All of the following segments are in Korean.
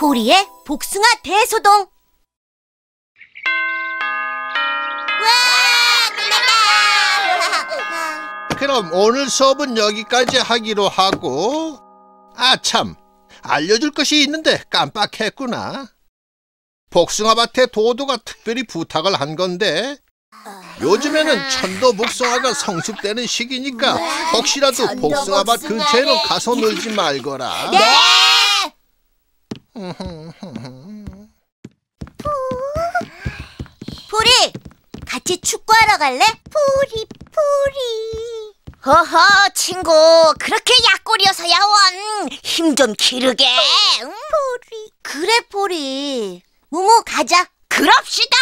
포리의 복숭아 대소동. 그럼 오늘 수업은 여기까지 하기로 하고, 참, 알려줄 것이 있는데 깜빡했구나. 복숭아밭에 도도가 특별히 부탁을 한 건데, 요즘에는 천도 복숭아가 성숙되는 시기니까 혹시라도 복숭아밭 근처에는 가서 놀지 말거라. 네! 포리, 같이 축구하러 갈래? 포리. 허허, 친구, 그렇게 약골이어서야 원. 힘 좀 기르게. 포리. 그래, 포리. 무무, 가자. 그럽시다.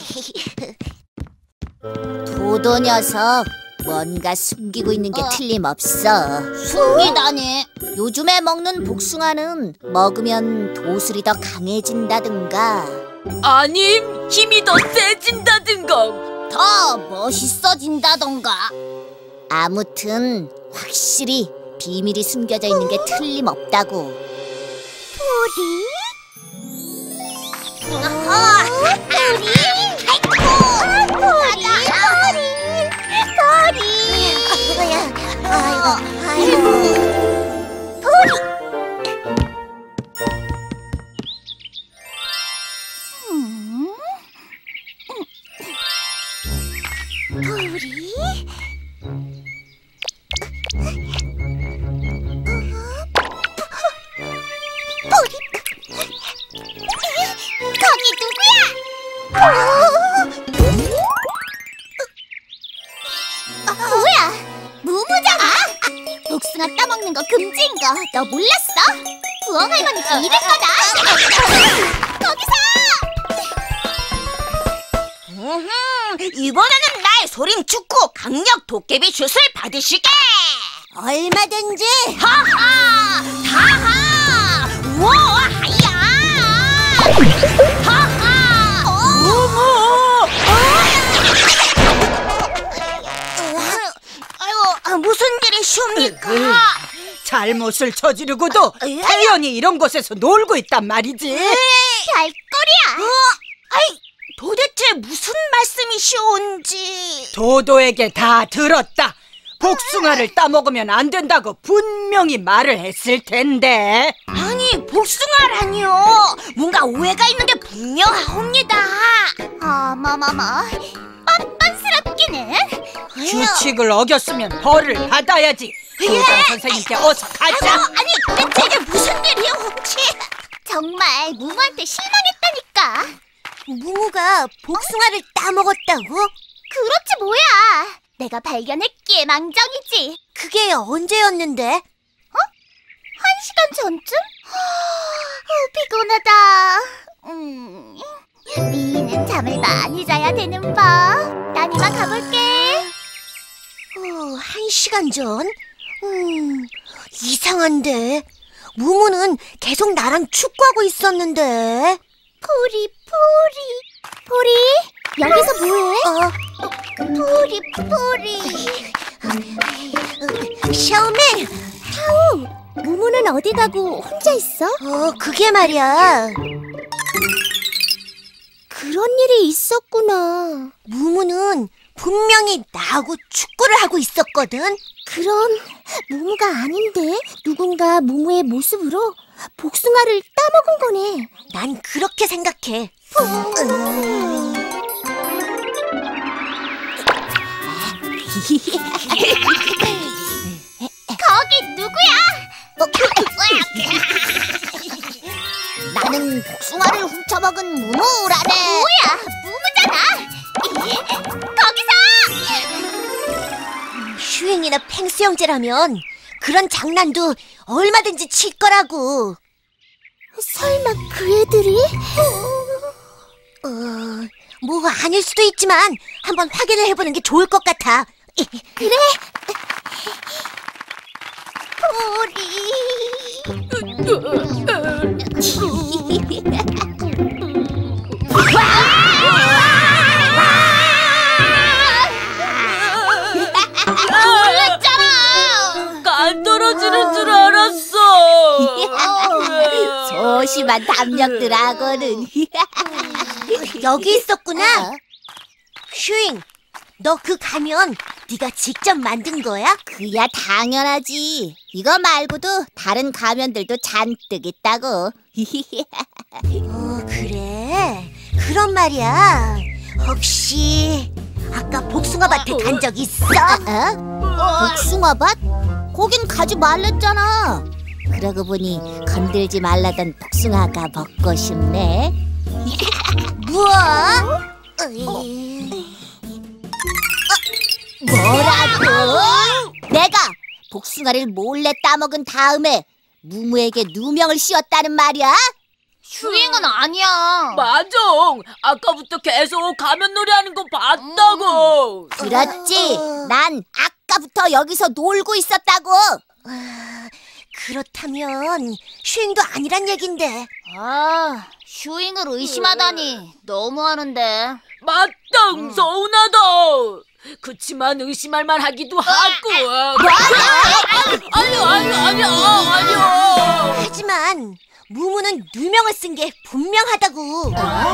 도도 녀석, 뭔가 숨기고 있는 게 틀림없어. 숨기다니. 요즘에 먹는 복숭아는 먹으면 도술이 더 강해진다든가 아님, 힘이 더 세진다든가. 더 멋있어진다던가. 아무튼 확실히 비밀이 숨겨져 있는 게 틀림없다고. 포리? 포리? 뭐야? 무무잖아. 복숭아 따먹는 거 금지인 거 너 몰랐어? 부엉 할머니가 이럴 거다. 거기서! 이번에는 나의 소림 축구 강력 도깨비 슛을 받으시게. 얼마든지. 하하! 다하! 우와! 하야! 하하! 무무! 아이고, 무슨 일이십니까? 잘못을 저지르고도 태연이 이런 곳에서 놀고 있단 말이지. 별꼴이야. 아이, 도대체 무슨 말씀이시온지. 도도에게 다 들었다. 복숭아를 따먹으면 안 된다고 분명히 말을 했을 텐데. 아니, 복숭아라니요. 뭔가 오해가 있는 게 분명하옵니다. 어머머머, 뻔뻔스럽기는. 규칙을 어겼으면 벌을 받아야지. 교장 선생님께 어서 가자. 아니, 도대체 이게 무슨 일이오지? 정말 무무한테 실망했다니까. 무무가 복숭아를 따먹었다고? 그렇지 뭐야. 내가 발견했기에 망정이지. 그게 언제였는데? 1시간 전쯤? 피곤하다. 미희는 잠을 많이 자야 되는 법. 난 이만 가볼게. 1시간 전? 이상한데. 무무는 계속 나랑 축구하고 있었는데. 포리, 여기서 뭐해? 포리. 샤오맨! 타오, 무무는 어디 가고 혼자 있어? 그게 말이야. 그런 일이 있었구나. 무무는 분명히 나하고 축구를 하고 있었거든. 그럼 무무가 아닌데 누군가 무무의 모습으로 복숭아를 따먹은 거네. 난 그렇게 생각해. 거기 누구야? 나는 복숭아를 훔쳐먹은 무무라네. 뭐야, 무무잖아. 거기서! 슈잉이나 펭스 형제라면 그런 장난도 얼마든지 칠 거라고. 설마 그 애들이? 뭐 아닐 수도 있지만 한번 확인을 해보는 게 좋을 것 같아. 그래. 안 떨어지는 줄 알았어. 소심한 담력들하고는. 여기 있었구나. 슈잉, 너 그 가면 네가 직접 만든 거야? 그야 당연하지. 이거 말고도 다른 가면들도 잔뜩 있다고. 그래. 그런 말이야. 혹시 아까 복숭아밭에 간 적 있어? 복숭아밭? 거긴 가지 말랬잖아. 그러고 보니 건들지 말라던 복숭아가 먹고 싶네. 뭐? 뭐라고? 내가 복숭아를 몰래 따먹은 다음에 무무에게 누명을 씌웠다는 말이야? 슈잉은 아니야. 맞아. 아까부터 계속 가면 놀이하는 거 봤다고. 그렇지. 난 아까부터 여기서 놀고 있었다고. 그렇다면 슈잉도 아니란 얘긴데. 아, 슈잉을 의심하다니 너무하는데. 맞다. 서운하다. 그치만 의심할 만하기도 하고. 아니야. 하지만 무무는 누명을 쓴 게 분명하다고.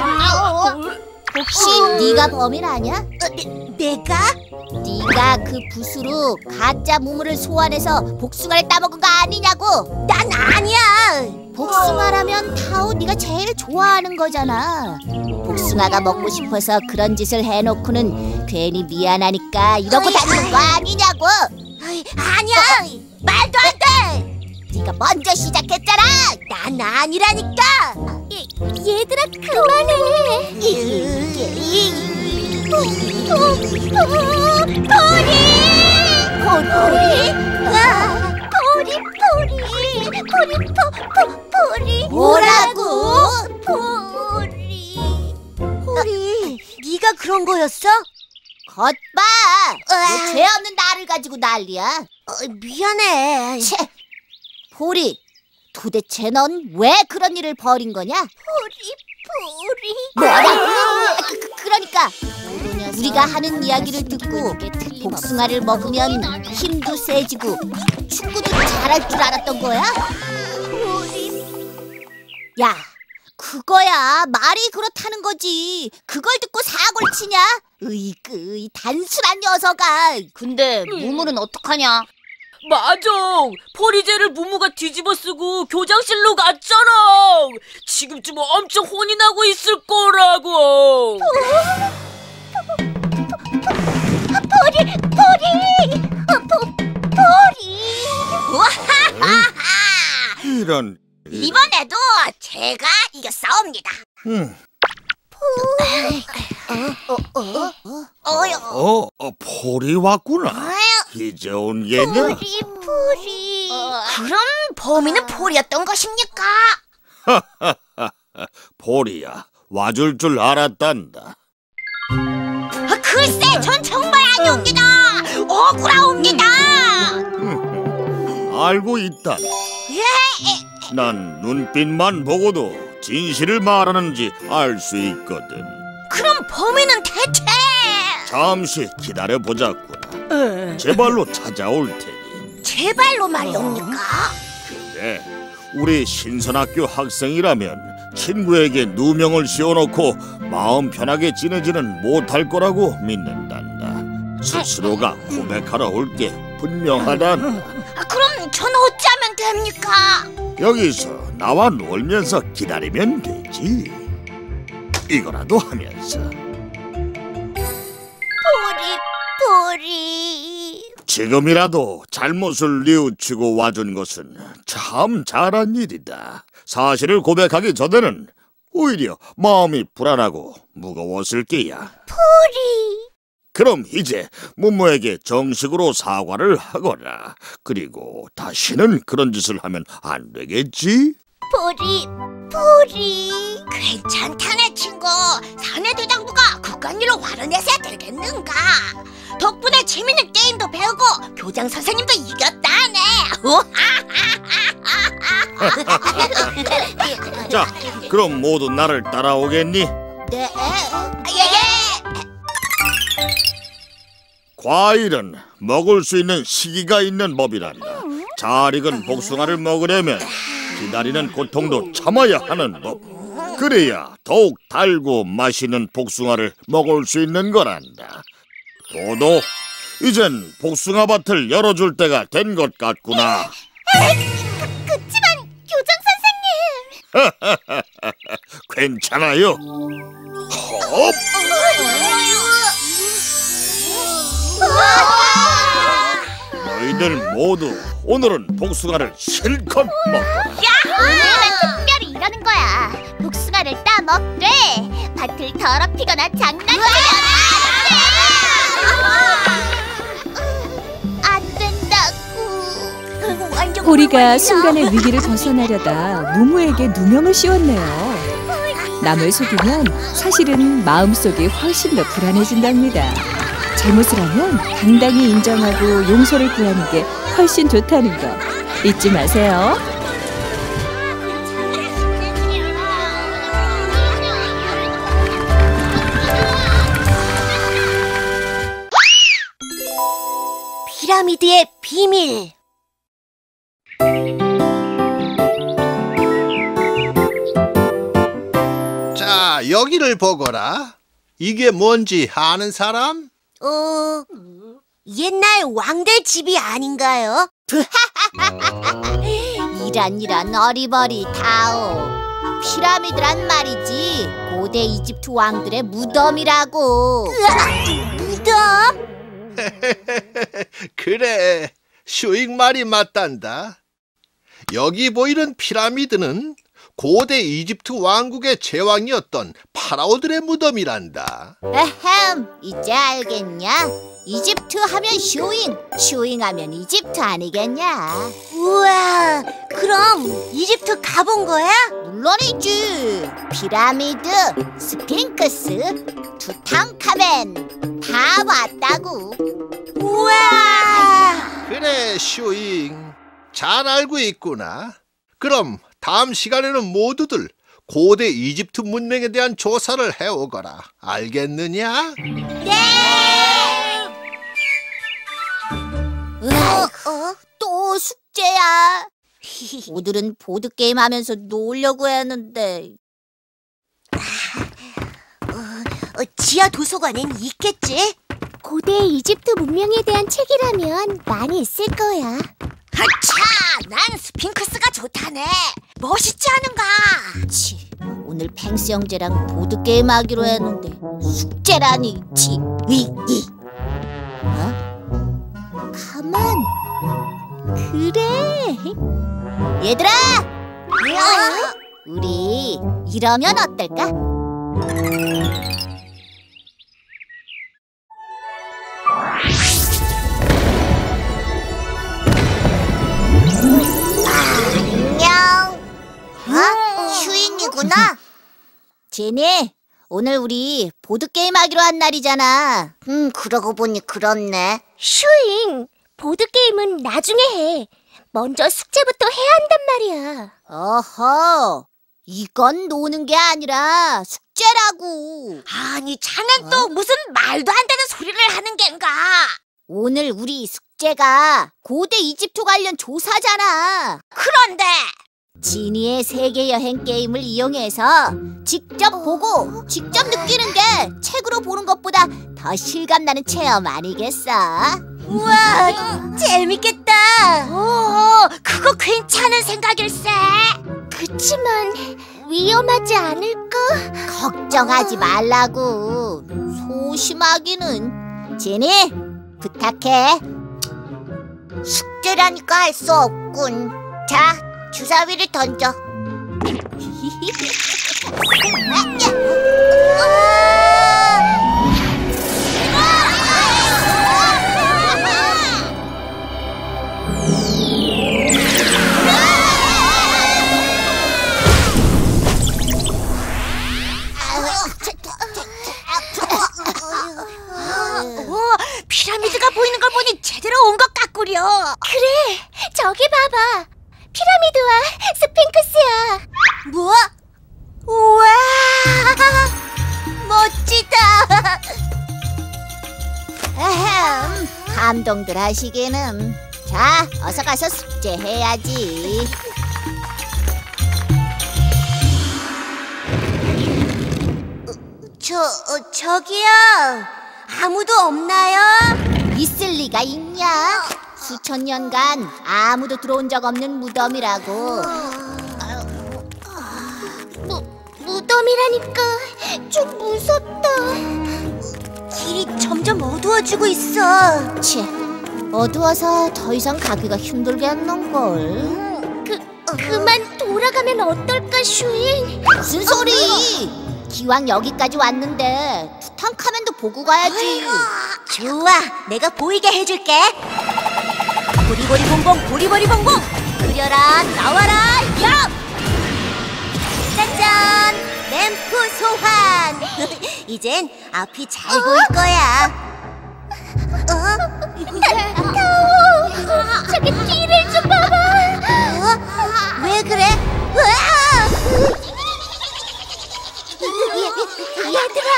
혹시 네가 범인 아니야? 내가? 네가 그 붓으로 가짜 무무를 소환해서 복숭아를 따먹은 거 아니냐고. 난 아니야. 복숭아라면 타오 네가 제일 좋아하는 거잖아. 복숭아가 먹고 싶어서 그런 짓을 해놓고는 괜히 미안하니까 이러고 다니는 거 아니냐고. 아니야. 말도 안 돼. 네가 먼저 시작했잖아. 난 아니라니까. 얘들아 그만해. 포리. 뭐라고? 포리, 네가 그런 거였어? 겉봐. 왜 죄 없는 나를 가지고 난리야. 미안해. 채. 포리, 도대체 넌 왜 그런 일을 벌인 거냐? 포리. 뭐라? 그러니까 우리가 하는 이야기를 듣고 복숭아를 먹으면 힘도 세지고 축구도 잘할 줄 알았던 거야? 야, 그거야. 말이 그렇다는 거지. 그걸 듣고 사고를 치냐? 으이그, 이 단순한 녀석아. 근데 무무는 어떡하냐? 맞아. 포리제를 무무가 뒤집어 쓰고 교장실로 갔잖아. 지금쯤 엄청 혼이 나고 있을 거라고. 이런. 이번에도 제가 이겼사옵니다. 폴이 왔구나. 이제 온 게냐? 포리. 그럼 범인은 폴이었던 것입니까? 폴이야, 와줄 줄 알았단다. 글쎄, 전 정말 아니옵니다. 억울하옵니다. 알고 있다. 난 눈빛만 보고도 진실을 말하는지 알 수 있거든. 그럼 범인은 대체? 잠시 기다려보자꾸나. 제 발로 찾아올 테니. 제 발로 말이옵니까? 그래, 우리 신선학교 학생이라면 친구에게 누명을 씌워놓고 마음 편하게 지내지는 못할 거라고 믿는단다. 스스로가 고백하러 올 게 분명하단다. 그럼 전 어찌하면 됩니까? 여기서 나와 놀면서 기다리면 되지. 이거라도 하면서. 포리. 지금이라도 잘못을 뉘우치고 와준 것은 참 잘한 일이다. 사실을 고백하기 전에는 오히려 마음이 불안하고 무거웠을 게야. 포리. 그럼 이제 무무에게 정식으로 사과를 하거라. 그리고 다시는 그런 짓을 하면 안 되겠지? 포리. 괜찮다네 친구. 사내대장부가 그깟 일로 화를 내서야 되겠는가. 덕분에 재밌는 게임도 배우고 교장 선생님도 이겼다네. 자, 그럼 모두 나를 따라오겠니? 네. 과일은 먹을 수 있는 시기가 있는 법이란다. 잘 익은 복숭아를 먹으려면 기다리는 고통도 참아야 하는 법. 그래야 더욱 달고 맛있는 복숭아를 먹을 수 있는 거란다. 도도, 이젠 복숭아 밭을 열어줄 때가 된 것 같구나. 그치만 교장 선생님. 괜찮아요. 헙! 너희들 모두 오늘은 복숭아를 실컷 먹거라. 오늘은 특별히 이러는 거야. 복숭아를 따먹되 밭을 더럽히거나 장난치면 안 된다고. 보리가 순간의 위기를 벗어나려다 무무에게 누명을 씌웠네요. 남을 속이면 사실은 마음속이 훨씬 더 불안해진답니다. 잘못을 하면 당당히 인정하고 용서를 구하는 게 훨씬 좋다는 거 잊지 마세요. 피라미드의 비밀. 자, 여기를 보거라. 이게 뭔지 아는 사람? 옛날 왕들 집이 아닌가요? 이란 어리버리 다오. 피라미드란 말이지 고대 이집트 왕들의 무덤이라고. 무덤? 그래, 슈잉 말이 맞단다. 여기 보이는 피라미드는 고대 이집트 왕국의 제왕이었던 파라오들의 무덤이란다. 에헴, 이제 알겠냐? 이집트 하면 슈잉 하면 이집트 아니겠냐? 우와, 그럼 이집트 가본 거야? 물론이지. 피라미드, 스핑크스, 투탕카멘 다 봤다고. 우와! 그래, 슈잉. 잘 알고 있구나. 그럼 다음 시간에는 모두들 고대 이집트 문명에 대한 조사를 해오거라. 알겠느냐? 또 숙제야. 오늘은 보드게임 하면서 놀려고 했는데. 지하 도서관엔 있겠지? 고대 이집트 문명에 대한 책이라면 많이 있을 거야. 하차! 난 스핑크스가 좋다네. 멋있지 않은가? 치, 오늘 펭스 형제랑 보드게임 하기로 했는데 숙제라니. 치. 가만. 그래. 얘들아, 우리 이러면 어떨까? 안녕. 슈잉이구나. 제니, 오늘 우리 보드게임 하기로 한 날이잖아. 그러고 보니 그렇네. 슈잉, 보드게임은 나중에 해. 먼저 숙제부터 해야 한단 말이야. 어허, 이건 노는 게 아니라 숙제라고. 아니, 자넨 또 무슨 말도 안 되는 소리를 하는 겐가? 오늘 우리 숙제가 고대 이집트 관련 조사잖아. 그런데 지니의 세계 여행 게임을 이용해서 직접 보고 직접 느끼는 게 책으로 보는 것보다 더 실감나는 체험 아니겠어? 우와, 재밌겠다. 그거 괜찮은 생각일세. 그치만 위험하지 않을까? 걱정하지 말라고. 소심하기는. 지니, 부탁해. 숙제라니까 할 수 없군. 자, 주사위를 던져. 피라미드가 보이는 걸 보니 제대로 온 것 같구려. 그래, 저기 봐봐. 피라미드와 스핑크스야. 뭐? 우와, 멋지다. 에헴, 감동들 하시기는. 자, 어서 가서 숙제해야지. 저기요. 아무도 없나요? 있을 리가 있냐? 수천 년간 아무도 들어온 적 없는 무덤이라고. 무덤이라니까 좀 무섭다. 길이 점점 어두워지고 있어. 치, 어두워서 더 이상 가기가 힘들겠는걸. 그만 돌아가면 어떨까, 슈잉? 무슨 소리? 기왕 여기까지 왔는데 투탕카멘도 보고 가야지. 좋아, 내가 보이게 해줄게. 보리보리 봉봉, 보리보리 봉봉, 그려라, 나와라, 얍! 짜잔, 램프 소환. 이젠 앞이 잘 보일 거야. 타오, 저기 뒤를 좀 봐봐. 왜 그래? 얘들아,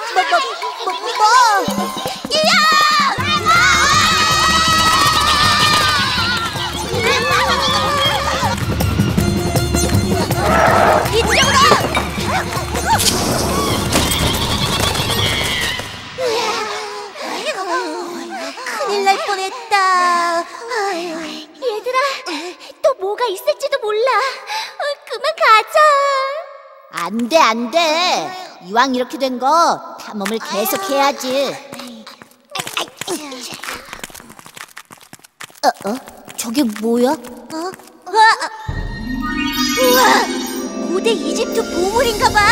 이쪽으로! 큰일 날 뻔했다. 얘들아, 또 뭐가 있을지도 몰라. 그만 가자. 안 돼, 안 돼. 이왕 이렇게 된 거 탐험을 계속 해야지. 저게 뭐야? 우와, 고대 이집트 보물인가 봐.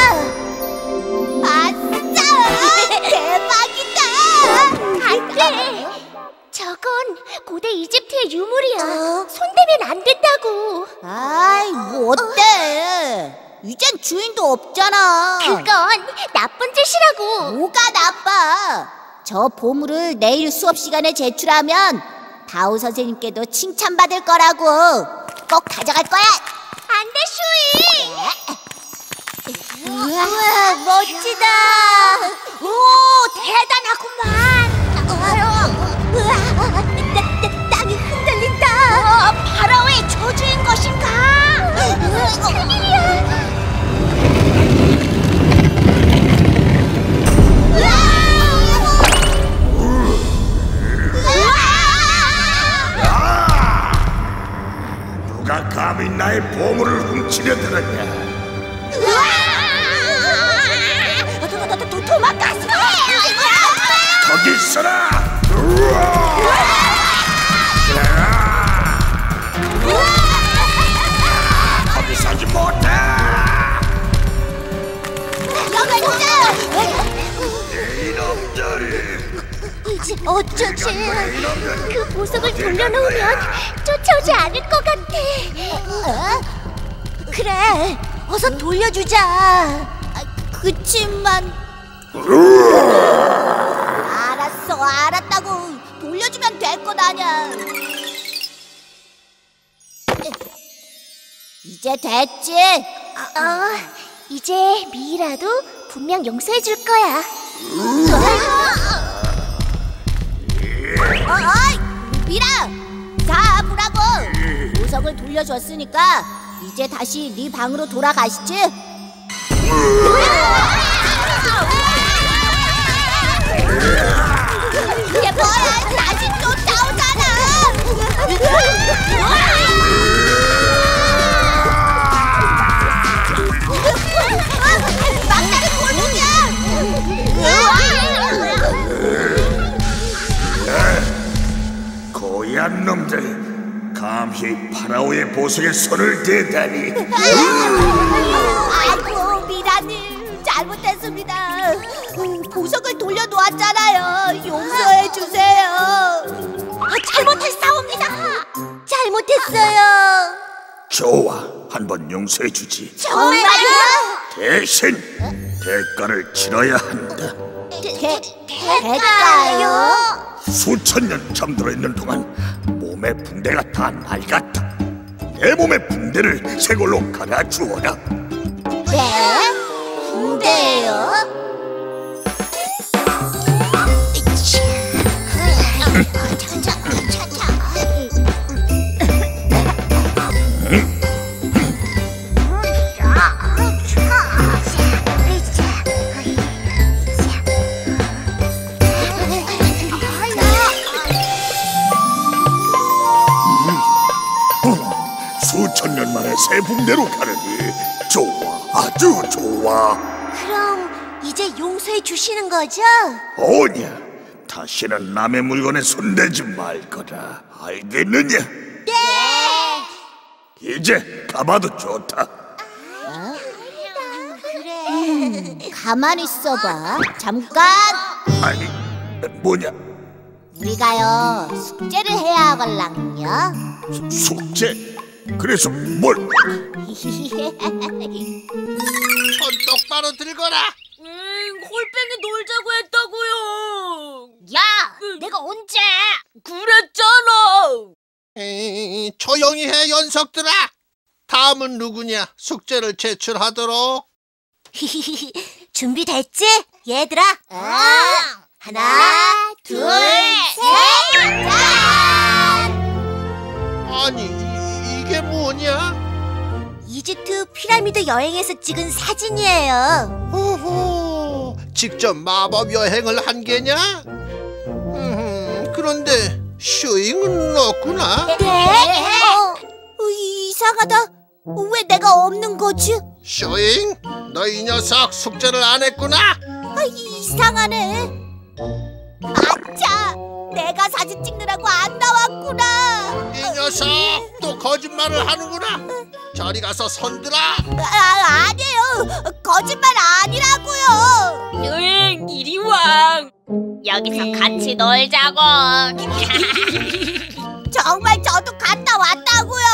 아싸! 대박이다! 안 돼. 저건 고대 이집트의 유물이야. 손대면 안 된다고. 아이, 뭐 어때? 이젠 주인도 없잖아. 그건 나쁜 짓이라고. 뭐가 나빠? 저 보물을 내일 수업 시간에 제출하면 다오 선생님께도 칭찬받을 거라고. 꼭 가져갈 거야. 안 돼, 슈이. 우와, 멋지다. 오, 대단하구만. 우와, 땅이 흔들린다. 파라오의 저주인 것인가? 큰일이야. 누가 감히 나의 보물을 훔치려 들었냐? 도망갔어. 거기 있어라! 거기 서지 못해! 이놈들이! 이제 어쩌지? 그 보석을 돌려놓으면 쫓아오지 않을 것 같아. 그래, 어서 돌려주자. 그치만 알았다고. 돌려주면 될 것 아냐. 이제 됐지? 이제 미이라도 분명 용서해 줄 거야. 미라! 자, 보라고! 보석을 돌려줬으니까 이제 다시 네 방으로 돌아가시지? 이게 뭐야? 다시 쫓아오잖아! 막다른 골목이야! 고얀 놈들, 감히 파라오의 보석에 손을 대다니. 아이고, 미라님 잘못했습니다. 보석을 돌려놓았잖아요. 용서해 주세요. 잘못했사옵니다. 잘못했어요. 좋아, 한번 용서해주지. 정말요? 대신 대가를 치러야 한다. 대가요? 수천 년 잠들어 있는 동안 몸의 붕대가 다 낡았다. 내 몸의 붕대를 새 걸로 갈아주어라. 네? 붕대요? 세붕대로 가르니 좋아, 아주 좋아. 그럼 이제 용서해 주시는 거죠? 오냐, 다시는 남의 물건에 손대지 말 거다. 알겠느냐? 네. 이제 가봐도 좋다. 가만히 있어봐. 잠깐. 아니, 뭐냐? 우리가요 숙제를 해야 하걸랑요. 숙제? 그래서 뭘? 손 똑바로 들거라. 홀뺑이 놀자고 했다고요. 야, 내가 언제? 그랬잖아. 조용히 해, 연석들아. 다음은 누구냐? 숙제를 제출하도록. 준비됐지? 얘들아. 하나, 둘, 셋. 아니, 이게 뭐냐? 이집트 피라미드 여행에서 찍은 사진이에요. 오호, 직접 마법 여행을 한 게냐? 그런데 슈잉은 없구나. 네? 이상하다. 왜 내가 없는 거지? 슈잉, 너 이 녀석 숙제를 안 했구나? 이상하네. 아차, 내가 사진 찍느라고 안 나왔구나. 이 녀석 또 거짓말을 하는구나. 저리 가서 손들어. 아니에요. 거짓말 아니라고요. 이리 와. 여기서 같이 놀자고. 정말 저도 갔다 왔다고요.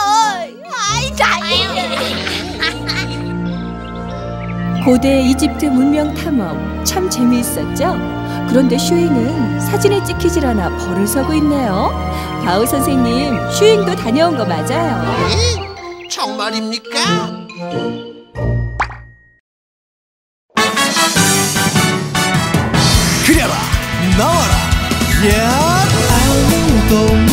고대 이집트 문명 탐험 참 재미있었죠? 그런데 슈잉은 사진에 찍히질 않아 벌을 서고 있네요. 바오 선생님, 슈잉도 다녀온 거 맞아요? 정말입니까? 그려라 나와라 야 아무도